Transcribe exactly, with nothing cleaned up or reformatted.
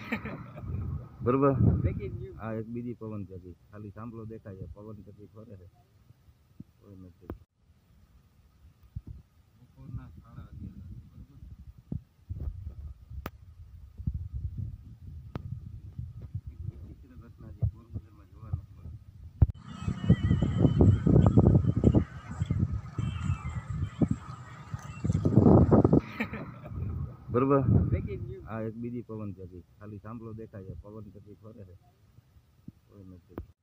બરોબર. આ એક બીજી પવનચકી ખાલી સાંભળો દેખાય છે, પવનચકી ફરે છે, કોઈ નથી. બપોરના સાડા અગિયાર વિચિત્ર ઘટના જે પોરબંદરમાં જોવા નથી મળતી. બરોબર. આ એક બીજી પવનચકી ખાલી સાંભળો દેખાય છે, પવનચકી ફરે છે, કોઈ નથી.